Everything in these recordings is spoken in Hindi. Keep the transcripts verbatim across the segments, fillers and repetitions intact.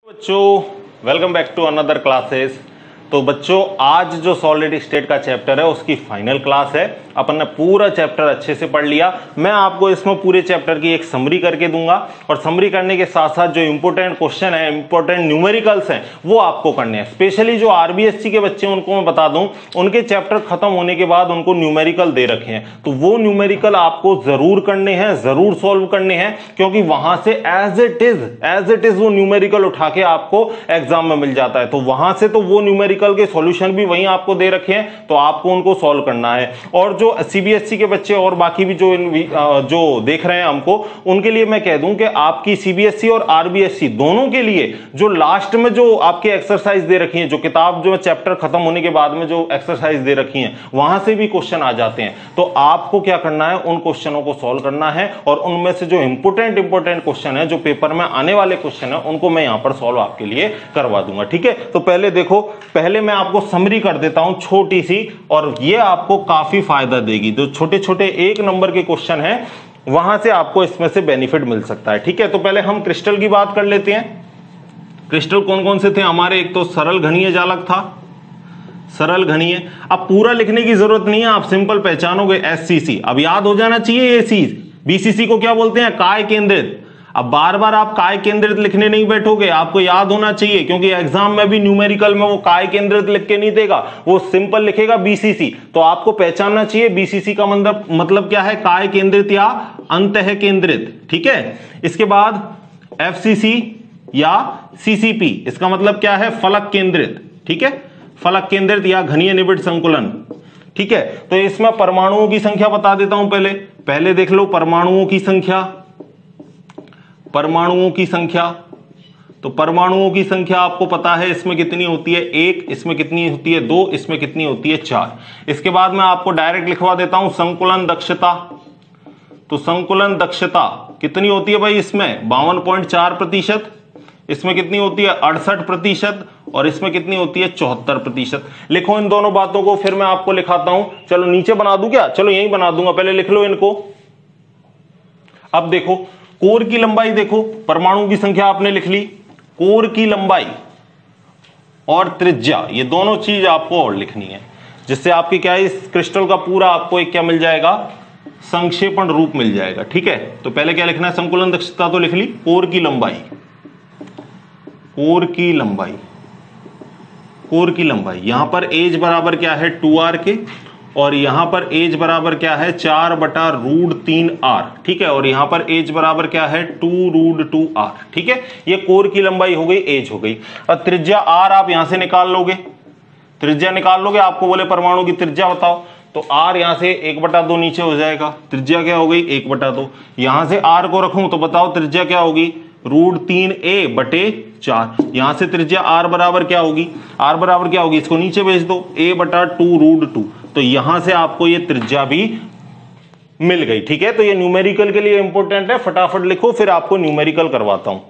बच्चों welcome back to another classes. तो बच्चों आज जो सॉलिड स्टेट का चैप्टर है उसकी फाइनल क्लास है। अपन ने पूरा चैप्टर अच्छे से पढ़ लिया। मैं आपको इसमें पूरे चैप्टर की एक समरी करके दूंगा और समरी करने के साथ साथ जो इंपॉर्टेंट क्वेश्चन है, इंपॉर्टेंट न्यूमेरिकल्स हैं वो आपको करने हैं। स्पेशली जो आरबीएससी के बच्चे उनको मैं बता दूं, उनके चैप्टर खत्म होने के बाद उनको न्यूमेरिकल दे रखे हैं, तो वो न्यूमेरिकल आपको जरूर करने हैं, जरूर सॉल्व करने हैं, क्योंकि वहां से as it is as it is वो न्यूमेरिकल उठा के आपको एग्जाम में मिल जाता है। तो वहां से तो वो न्यूमेरिकल के सॉल्यूशन भी वहीं आपको दे रखे हैं, तो आपको उनको सॉल्व करना है। और जो सीबीएसई के बच्चे और बाकी भी जो जो देख रहे हैं हमको, उनके लिए मैं कह दूं कि आपकी सीबीएसई और आरबीएसई दोनों के लिए जो लास्ट में जो आपके एक्सरसाइज दे रखी है, जो किताब जो चैप्टर खत्म होने के बाद में जो एक्सरसाइज दे रखी है, वहां से भी क्वेश्चन आ जाते हैं। तो आपको क्या करना है, उन क्वेश्चनों को सॉल्व करना है और उनमें से जो इंपोर्टेंट इंपोर्टेंट क्वेश्चन है, जो पेपर में आने वाले क्वेश्चन है, उनको मैं यहां पर सॉल्व आपके लिए करवा दूंगा। ठीक है, तो पहले देखो, पहले मैं आपको समरी कर देता हूं छोटी सी, और ये आपको काफी फायदा देगी। जो छोटे छोटे एक नंबर के क्वेश्चन हैं वहां से आपको इसमें से बेनिफिट मिल सकता है। ठीक है, तो पहले हम क्रिस्टल की बात कर लेते हैं। क्रिस्टल कौन कौन से थे हमारे? एक तो सरल घनीय जालक था, सरल घनीय। अब पूरा लिखने की जरूरत नहीं है, आप सिंपल पहचानोगे एससीसी। अब याद हो जाना चाहिए ये चीज। बीसीसी को क्या बोलते हैं? काय केंद्रित। अब बार बार आप काय केंद्रित लिखने नहीं बैठोगे, आपको याद होना चाहिए, क्योंकि एग्जाम में भी न्यूमेरिकल में वो काय केंद्रित लिख के नहीं देगा, वो सिंपल लिखेगा बीसीसी। तो आपको पहचानना चाहिए बीसीसी का मतलब मतलब क्या है? काय केंद्रित या अंतः केंद्रित। ठीक है, इसके बाद एफसीसी या सीसीपी, इसका मतलब क्या है? फलक केंद्रित। ठीक है, फलक केंद्रित या घनीय निबिड़ संकुलन। ठीक है, तो इसमें परमाणुओं की संख्या बता देता हूं। पहले पहले देख लो परमाणुओं की संख्या। परमाणुओं की संख्या, तो परमाणुओं की संख्या आपको पता है इसमें कितनी होती है? एक। इसमें कितनी होती है? दो। इसमें कितनी होती है? चार। इसके बाद मैं आपको डायरेक्ट लिखवा देता हूं संकुलन दक्षता। तो संकुलन दक्षता कितनी होती है भाई? इसमें बावन पॉइंट चार प्रतिशत, इसमें कितनी होती है? अड़सठ प्रतिशत, और इसमें कितनी होती है? चौहत्तर प्रतिशत। लिखो इन दोनों बातों को, फिर मैं आपको लिखाता हूं। चलो नीचे बना दूं क्या? चलो यही बना दूंगा, पहले लिख लो इनको। अब देखो कोर की लंबाई, देखो परमाणु की संख्या आपने लिख ली, कोर की लंबाई और त्रिज्या, ये दोनों चीज आपको और लिखनी है, जिससे आपकी क्या है, इस क्रिस्टल का पूरा आपको एक क्या मिल जाएगा? संक्षेपण रूप मिल जाएगा। ठीक है, तो पहले क्या लिखना है? संकुलन दक्षता तो लिख ली, कोर की लंबाई, कोर की लंबाई, कोर की लंबाई। यहां पर एज बराबर क्या है? टू आर के, और यहां पर एज बराबर क्या है? चार बटा रूट तीन आर। ठीक है, और यहां पर एज बराबर क्या है? Two root two R. ठीक है, ये कोर की लंबाई हो गई, एज हो गई। और त्रिज्या आर आप यहां से निकाल लोगे, त्रिज्या निकाल लोगे। आपको बोले परमाणु की त्रिज्या बताओ, तो आर यहां से एक बटा दो नीचे हो जाएगा, त्रिज्या क्या हो गई? एक बटा दो। यहां से आर को रखूं तो बताओ त्रिज्या क्या होगी? रूट तीन ए बटे चार। यहां से त्रिज्या आर बराबर क्या होगी? आर बराबर क्या होगी? इसको नीचे भेज दो, ए बटा टू रूट टू। तो यहां से आपको ये त्रिज्या भी मिल गई। ठीक है, तो ये न्यूमेरिकल के लिए इंपॉर्टेंट है, फटाफट लिखो, फिर आपको न्यूमेरिकल करवाता हूं।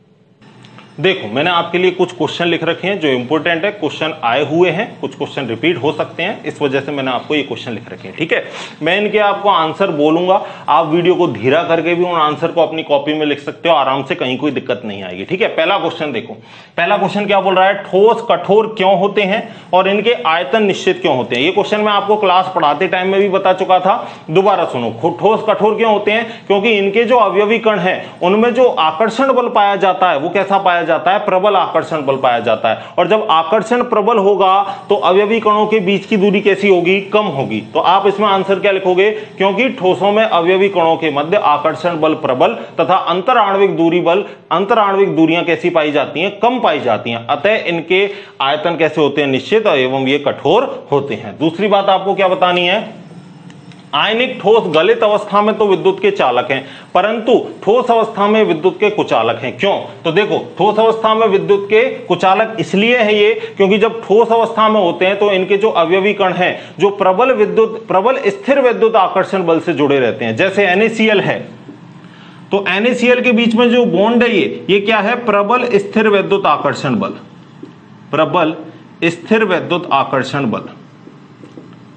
देखो मैंने आपके लिए कुछ क्वेश्चन लिख रखे हैं जो इंपॉर्टेंट है, क्वेश्चन आए हुए हैं, कुछ क्वेश्चन रिपीट हो सकते हैं, इस वजह से मैंने आपको ये क्वेश्चन लिख रखे हैं। ठीक है, मैं इनके आपको आंसर बोलूंगा, आप वीडियो को धीरा करके भी उन आंसर को अपनी कॉपी में लिख सकते हो आराम से, कहीं कोई दिक्कत नहीं आएगी। ठीक है, पहला क्वेश्चन देखो, पहला क्वेश्चन क्या बोल रहा है? ठोस कठोर क्यों होते हैं और इनके आयतन निश्चित क्यों होते हैं? ये क्वेश्चन मैं आपको क्लास पढ़ाते टाइम में भी बता चुका था, दोबारा सुनो। ठोस कठोर क्यों होते हैं? क्योंकि इनके जो अवयवी कण है उनमें जो आकर्षण बल पाया जाता है वो कैसा पाया जाता है? प्रबल आकर्षण बल पाया जाता है। और जब आकर्षण प्रबल होगा तो अवयवी कणों के बीच की दूरी कैसी होगी? कम होगी। तो आप इसमें आंसर क्या लिखोगे? क्योंकि ठोसों में अवयवी कणों के मध्य आकर्षण बल प्रबल तथा अंतर आणविक दूरी बल, अंतर आणविक दूरियां कैसी पाई जाती हैं? कम पाई जाती हैं। अतः इनके आयतन कैसे होते हैं? निश्चित, एवं ये कठोर होते हैं। दूसरी बात आपको क्या बतानी है? आयनिक ठोस गलित अवस्था में तो विद्युत के चालक हैं, परंतु ठोस अवस्था में विद्युत के कुचालक हैं। क्यों? तो देखो ठोस अवस्था में विद्युत के कुचालक इसलिए है ये, क्योंकि जब ठोस अवस्था में होते हैं तो इनके जो अवयवी कण हैं जो प्रबल विद्युत प्रबल स्थिर विद्युत आकर्षण बल से जुड़े रहते हैं। जैसे NaCl है, तो NaCl के बीच में जो बॉन्ड है ये ये क्या है? प्रबल स्थिर विद्युत आकर्षण बल, प्रबल स्थिर विद्युत आकर्षण बल,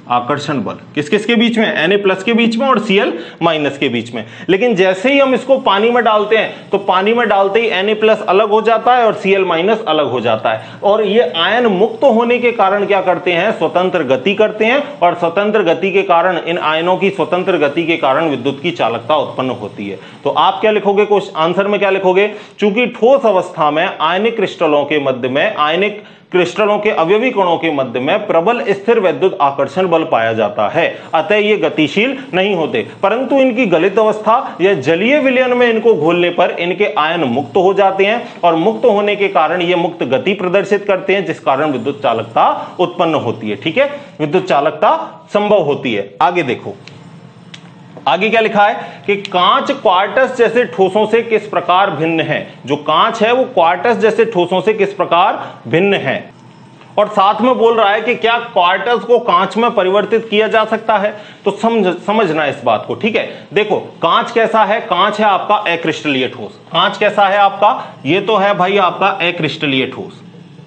आकर्षण बल किस किस के बीच में, Na प्लस के बीच में और Cl माइनस के बीच में। लेकिन जैसे ही हम इसको पानी में डालते हैं तो पानी में डालते ही Na प्लस अलग हो जाता है और Cl माइनस अलग हो जाता है, और ये आयन मुक्त होने के कारण क्या करते हैं, स्वतंत्र गति करते हैं, और स्वतंत्र गति के कारण, इन आयनों की स्वतंत्र गति के कारण विद्युत की चालकता उत्पन्न होती है। तो आप क्या लिखोगे, कुछ आंसर में क्या लिखोगे, चूंकि ठोस अवस्था में आयनिक क्रिस्टलों के मध्य में, आयनिक क्रिस्टलों के अवयवी कणों के मध्य में प्रबल स्थिर विद्युत आकर्षण बल पाया जाता है, अतः ये गतिशील नहीं होते, परंतु इनकी गलित अवस्था या जलीय विलयन में इनको घोलने पर इनके आयन मुक्त हो जाते हैं, और मुक्त होने के कारण ये मुक्त गति प्रदर्शित करते हैं, जिस कारण विद्युत चालकता उत्पन्न होती है। ठीक है, विद्युत चालकता संभव होती है। आगे देखो, आगे क्या लिखा है कि कांच क्वार्टज जैसे ठोसों से किस प्रकार भिन्न है। जो कांच है वो क्वार्टज जैसे ठोसों से किस प्रकार भिन्न है, और साथ में बोल रहा है कि क्या क्वार्टज को कांच में परिवर्तित किया जा सकता है। तो समझ समझना इस बात को। ठीक है, देखो कांच कैसा है, कांच है आपका अक्रिस्टलीय ठोस। कांच कैसा है आपका, ये तो है भाई आपका अक्रिस्टलीय ठोस,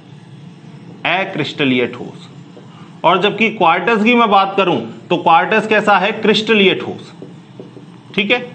अक्रिस्टलीय ठोस। और जबकि क्वार्टज की मैं बात करूं तो क्वार्टज कैसा है, क्रिस्टलीय ठोस। ठीक है,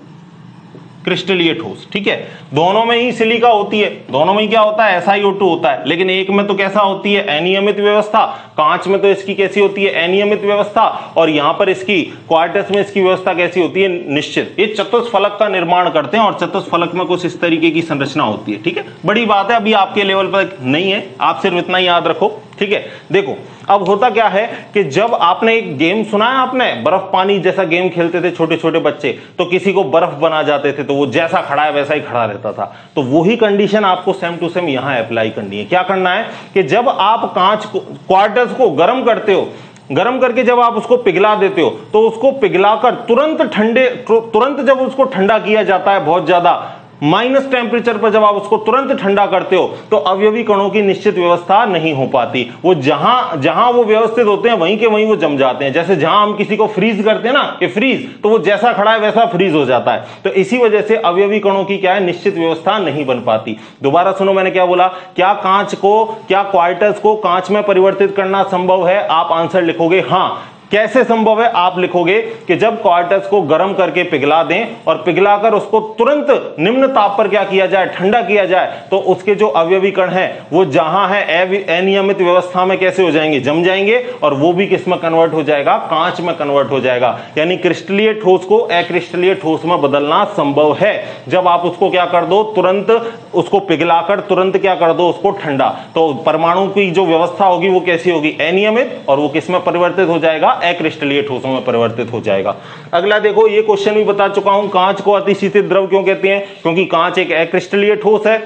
क्रिस्टलीय ठोस। ठीक है, दोनों में ही सिलिका होती है, दोनों में ही क्या होता है, एस आई ओ टू होता है, लेकिन एक में तो कैसा होती है, अनियमित व्यवस्था, कांच में तो इसकी कैसी होती है, अनियमित व्यवस्था, और यहां पर इसकी क्वार्टज में इसकी व्यवस्था कैसी होती है, निश्चित। ये चतुष्फलक का निर्माण करते हैं और चतुष्फलक में कुछ इस तरीके की संरचना होती है। ठीक है, बड़ी बात है, अभी आपके लेवल पर नहीं है, आप सिर्फ इतना ही याद रखो। ठीक है, देखो अब होता क्या है कि जब आपने एक गेम सुना है, आपने बर्फ पानी जैसा गेम खेलते थे छोटे छोटे बच्चे, तो किसी को बर्फ बना जाते थे तो वो जैसा खड़ा है वैसा ही खड़ा रहता था। तो वही कंडीशन आपको सेम टू सेम यहां अप्लाई करनी है। क्या करना है कि जब आप कांच को, क्वार्टज को गर्म करते हो, गर्म करके जब आप उसको पिघला देते हो, तो उसको पिघलाकर तुरंत ठंडे तुरंत जब उसको ठंडा किया जाता है, बहुत ज्यादा माइनस टेम्परेचर पर जब आप उसको तुरंत ठंडा करते हो, तो अवयवी कणों की निश्चित व्यवस्था नहीं हो पाती। वो जहां जहां वो व्यवस्थित होते हैं वहीं के वहीं वो जम जाते हैं। जैसे जहां हम किसी को फ्रीज करते हैं ना, कि फ्रीज, तो वो जैसा खड़ा है वैसा फ्रीज हो जाता है। तो इसी वजह से अवयवी कणों की क्या है, निश्चित व्यवस्था नहीं बन पाती। दोबारा सुनो, मैंने क्या बोला, क्या कांच को, क्या क्वार्टज को कांच में परिवर्तित करना संभव है। आप आंसर लिखोगे हाँ। कैसे संभव है, आप लिखोगे कि जब क्वार्टज को गर्म करके पिघला दें और पिघलाकर उसको तुरंत निम्न ताप पर क्या किया जाए, ठंडा किया जाए, तो उसके जो अवयवी कण हैं वो जहां है अनियमित व्यवस्था में कैसे हो जाएंगे, जम जाएंगे, और वो भी किस में कन्वर्ट हो जाएगा, कांच में कन्वर्ट हो जाएगा। यानी क्रिस्टलीय ठोस को अक्रिस्टलीय ठोस में बदलना संभव है जब आप उसको क्या कर दो, तुरंत उसको पिघलाकर तुरंत क्या कर दो, उसको ठंडा। तो परमाणु की जो व्यवस्था होगी वो कैसी होगी, अनियमित, और वो किस में परिवर्तित हो जाएगा, अक्रिस्टलीय ठोसों में परिवर्तित हो जाएगा। अगला देखो, ये क्वेश्चन भी बता चुका हूं, कांच को अतिशीतित द्रव क्यों कहते हैं, क्योंकि कांच एक अक्रिस्टलीय ठोस है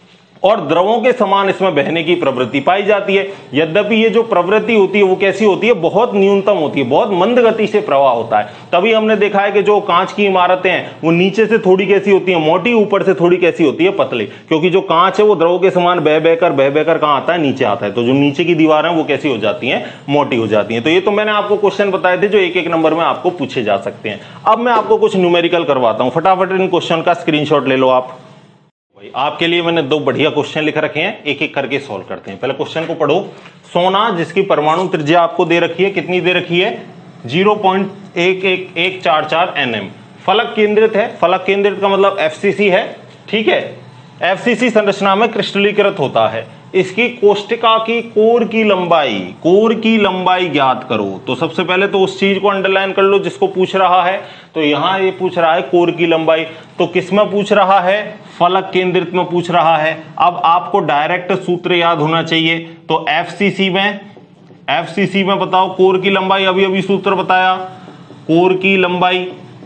और द्रवों के समान इसमें बहने की प्रवृत्ति पाई जाती है। यद्यपि ये जो प्रवृत्ति होती है वो कैसी होती है, बहुत न्यूनतम होती है, बहुत मंद गति से प्रवाह होता है। तभी हमने देखा है कि जो कांच की इमारतें हैं वो नीचे से थोड़ी कैसी होती है, मोटी, ऊपर से थोड़ी कैसी होती है, पतली, क्योंकि जो कांच है वो द्रवों के समान बह बहकर बह बहकर कहां आता है, नीचे आता है। तो जो नीचे की दीवार है वो कैसी हो जाती है, मोटी हो जाती है। तो ये तो मैंने आपको क्वेश्चन बताए थे जो एक एक नंबर में आपको पूछे जा सकते हैं। अब मैं आपको कुछ न्यूमेरिकल करवाता हूं, फटाफट इन क्वेश्चन का स्क्रीनशॉट ले लो आप। आपके लिए मैंने दो बढ़िया क्वेश्चन लिख रखे हैं, एक एक करके सॉल्व करते हैं। पहले क्वेश्चन को पढ़ो। सोना जिसकी परमाणु त्रिज्या आपको दे रखी है, कितनी दे रखी है, जीरो पॉइंट एक एक एक चार चार एन एम, फलक केंद्रित है। फलक केंद्रित का मतलब एफ सी सी है। ठीक है, एफ सी सी संरचना में क्रिस्टलीकृत होता है। इसकी कोष्टिका की कोर की लंबाई, कोर की लंबाई ज्ञात करो। तो सबसे पहले तो उस चीज को अंडरलाइन कर लो जिसको पूछ रहा है। तो यहां ये पूछ रहा है कोर की लंबाई, तो किस में पूछ रहा है, फलक केंद्रित में पूछ रहा है। अब आपको डायरेक्ट सूत्र याद होना चाहिए। तो एफसीसी में, एफसीसी में बताओ कोर की लंबाई, अभी अभी सूत्र बताया, कोर की लंबाई,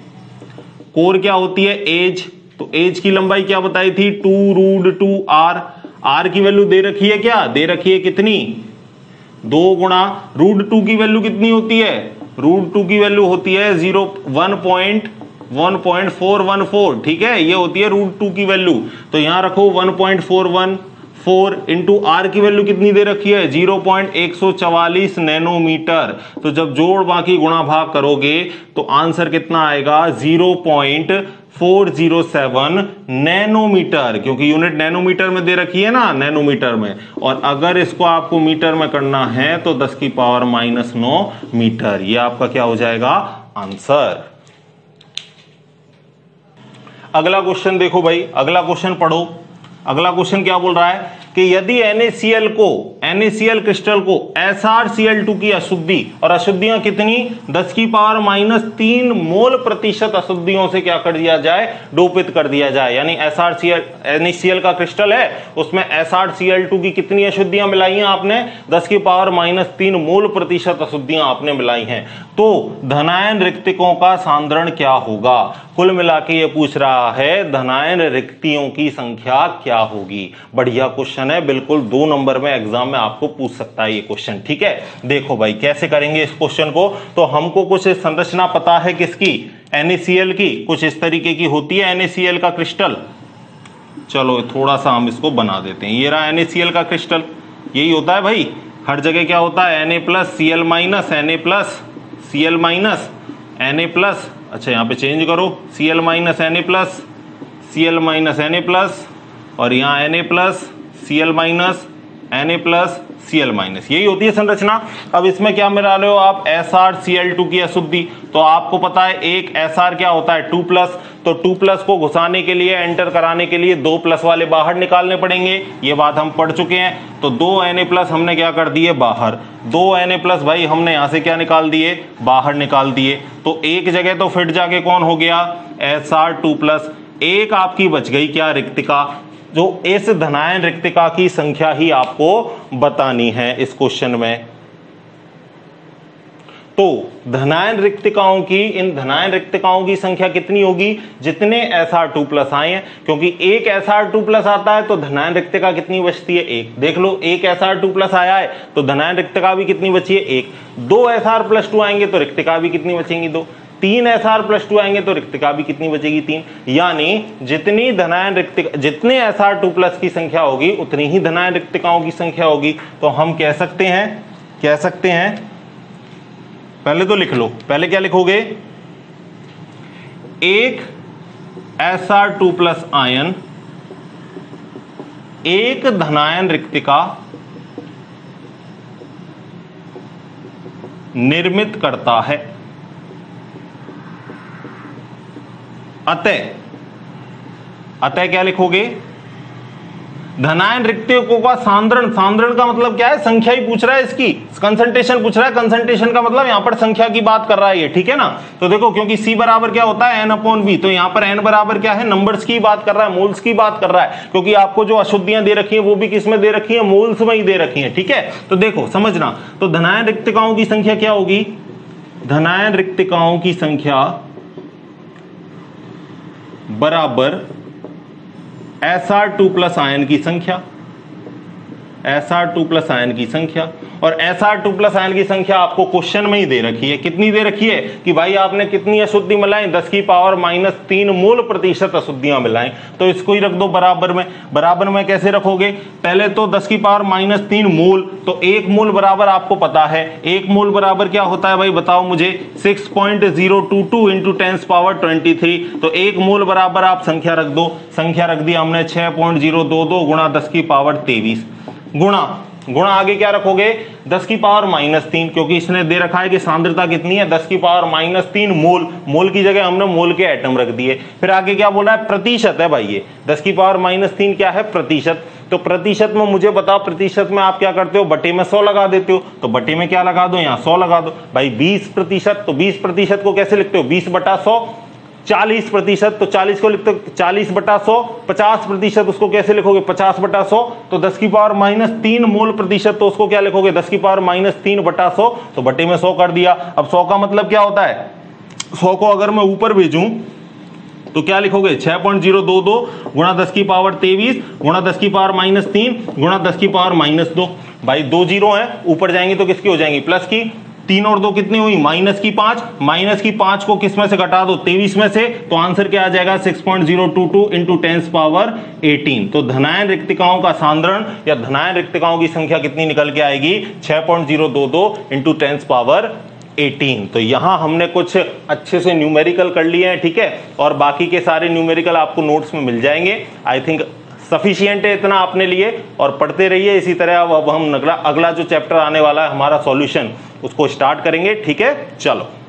कोर क्या होती है, एज। तो एज की लंबाई क्या बताई थी, two root two R. R की वैल्यू दे रखी है, क्या दे रखी है, कितनी, दो गुणा रूट टू की वैल्यू कितनी होती है, रूट टू की वैल्यू होती है zero one point one point four one four. ठीक है, ये होती है रूट टू की वैल्यू। तो यहां रखो one point four one four into R की वैल्यू कितनी दे रखी है, जीरो पॉइंट एक सौ चवालीस नैनोमीटर। तो जब जोड़ बाकी गुणा भाग करोगे तो आंसर कितना आएगा, zero point four zero seven nanometer, क्योंकि यूनिट नैनोमीटर में दे रखी है ना, नैनोमीटर में। और अगर इसको आपको मीटर में करना है तो दस की पावर माइनस नौ मीटर। ये आपका क्या हो जाएगा, आंसर। अगला क्वेश्चन देखो भाई, अगला क्वेश्चन पढ़ो। अगला क्वेश्चन क्या बोल रहा है कि यदि NaCl को NaCl क्रिस्टल को S R C L two की अशुद्धि, और अशुद्धियां कितनी, दस की पावर माइनस तीन मोल प्रतिशत अशुद्धियों से क्या कर दिया जाए, डोपित कर दिया जाए। यानी S R C L NaCl का क्रिस्टल है, उसमें S R C L two की कितनी अशुद्धियां मिलाई हैं आपने, दस की पावर माइनस तीन मोल प्रतिशत अशुद्धियां आपने मिलाई हैं। तो धनायन रिक्तिकों का सांद्रण क्या होगा। कुल मिला के ये पूछ रहा है धनायन रिक्तियों की संख्या क्या होगी। बढ़िया क्वेश्चन है, बिल्कुल दो नंबर में एग्जाम में आपको पूछ सकता है ये क्वेश्चन। ठीक है, देखो भाई कैसे करेंगे इस क्वेश्चन को। तो हमको कुछ संरचना पता है किसकी, NaCl की, कुछ इस तरीके की होती है NaCl का क्रिस्टल। चलो थोड़ा सा हम इसको बना देते हैं। ये रहा NaCl का क्रिस्टल, यही होता है भाई, हर जगह क्या होता है, Na plus C L minus, Na plus C L minus, Na plus, अच्छा यहाँ पे चेंज करो, Cl minus Na plus, Cl minus Na plus, और यहाँ Na plus Cl minus, Na plus Cl minus, यही होती है संरचना। अब इसमें क्या मिला रहे हो आप, S R C L two की अशुद्धि। तो आपको पता है एक Sr क्या होता है, टू प्लस। तो टू प्लस को घुसाने के लिए, एंटर कराने के लिए दो प्लस वाले बाहर निकालने पड़ेंगे, ये बात हम पढ़ चुके हैं। तो दो Na प्लस हमने क्या कर दिए बाहर, दो Na प्लस भाई हमने यहां से क्या निकाल दिए, बाहर निकाल दिए। तो एक जगह तो फिट जाके कौन हो गया, एस आर टू प्लस। एक आपकी बच गई क्या, रिक्तिका। जो इस धनायन रिक्तिका की संख्या ही आपको बतानी है इस क्वेश्चन में। तो धनायन रिक्तिकाओं की, इन धनायन रिक्तिकाओं की संख्या कितनी होगी, जितने एस आर टू प्लस आए हैं। क्योंकि एक एस आर टू प्लस आता है तो धनायन रिक्तिका कितनी बचती है, एक। देख लो, एक एस आर टू प्लस आया है तो धनायन रिक्तिका भी कितनी बची है, एक। दो एस आर प्लस टू आएंगे तो रिक्तिका भी कितनी बचेंगी, दो। तीन एस आर प्लस टू आएंगे तो रिक्तिका भी कितनी बचेगी, तीन। यानी जितनी धनायन रिक्तिका, जितने एस आर टू प्लस की संख्या होगी उतनी ही धनायन रिक्तिकाओं की संख्या होगी। तो हम कह सकते हैं, कह सकते हैं, पहले तो लिख लो, पहले क्या लिखोगे, एक एस आर टू प्लस आयन एक धनायन रिक्तिका निर्मित करता है। अतः अतः क्या लिखोगे, धनायन रिक्तिकों का सांद्रण, सांद्रण का मतलब क्या है, संख्या ही पूछ रहा है इसकी, कंसंट्रेशन पूछ रहा है। कंसंट्रेशन का मतलब यहां पर संख्या की बात कर रहा है ये, ठीक है ना। तो देखो, क्योंकि C बराबर क्या होता है, n अपॉन v, तो यहां पर n बराबर क्या है, नंबर्स की बात कर रहा है, मोल्स की बात कर रहा है। क्योंकि आपको जो अशुद्धियां दे रखी है वो भी किस में दे रखी है, मोल्स में ही दे रखी है, ठीक है। तो देखो समझना, तो धनायन रिक्तिकाओं की संख्या क्या होगी, धनायन रिक्तिकाओं की संख्या बराबर S R two plus ion की संख्या, S R two plus ion की संख्या। और S R two plus ion की संख्या आपको क्वेश्चन में ही दे रखी है, कितनी दे रखी है कि भाई आपने कितनी अशुद्धि मिलाई, दस की पावर माइनस तीन मोल प्रतिशत अशुद्धियां मिलाई। तो इसको ही रख दो बराबर में। बराबर में कैसे रखोगे, पहले तो दस की पावर माइनस तीन मोल, तो एक मोल बराबर आपको पता है, एक मोल बराबर क्या होता है भाई बताओ मुझे, six point zero two two into tens power twenty three. तो एक मोल बराबर आप संख्या रख दो, संख्या रख दी हमने छह पॉइंट जीरो दो दो गुणा दस की पावर तेईस, गुणा गुणा आगे क्या रखोगे, दस की पावर माइनस तीन, क्योंकि इसने दे रखा है कि सांद्रता कितनी है, दस की पावर माइनस तीन मोल, मोल की जगह हमने मोल के एटम रख दिए। फिर आगे क्या बोला है, प्रतिशत है भाई, ये दस की पावर माइनस तीन क्या है, प्रतिशत। तो प्रतिशत में मुझे बताओ, प्रतिशत में आप क्या करते हो, बटे में सौ लगा देते हो। तो बटे में क्या लगा दो, यहाँ सौ लगा दो भाई। बीस प्रतिशत, तो बीस प्रतिशत को कैसे लिखते हो, बीस बटा सौ। चालीस प्रतिशत, तो चालीस को लिखते हो चालीस बटा सौ। पचास प्रतिशत उसको कैसे लिखोगे, पचास बटा सौ। तो दस की पावर माइनस तीन मोल प्रतिशत, तो उसको क्या लिखोगे, दस की पावर माइनस तीन बटा सौ। तो बटे में सौ कर दिया। अब सौ का मतलब क्या होता है, सौ को अगर मैं ऊपर भेजूं तो क्या लिखोगे, छह पॉइंट जीरो दो दो गुणा दस की पावर तेईस गुणा दस की पावर माइनस तीन गुणा दस की पावर माइनस दो। भाई दो जीरो है, ऊपर जाएंगे तो किसकी हो जाएंगी, प्लस की। तीन और दो कितनी हुई, माइनस की पांच, माइनस की पांच को किस में से घटा दो, तेईस में से, तो आंसर क्या आ जाएगा six point zero two two into tens power eighteen. तो धनायन रिक्तिकाओं का सांद्रण या धनायन रिक्तिकाओं की संख्या कितनी निकल के आएगी, छह पॉइंट ज़ीरो दो दो इंटू टेंस पावर अठारह। तो यहां हमने कुछ अच्छे से न्यूमेरिकल कर लिए हैं, ठीक है, और बाकी के सारे न्यूमेरिकल आपको नोट्स में मिल जाएंगे। आई थिंक सफिशिएंट है इतना अपने लिए, और पढ़ते रहिए इसी तरह। अब हम अगला अगला जो चैप्टर आने वाला है हमारा सॉल्यूशन, उसको स्टार्ट करेंगे, ठीक है। चलो।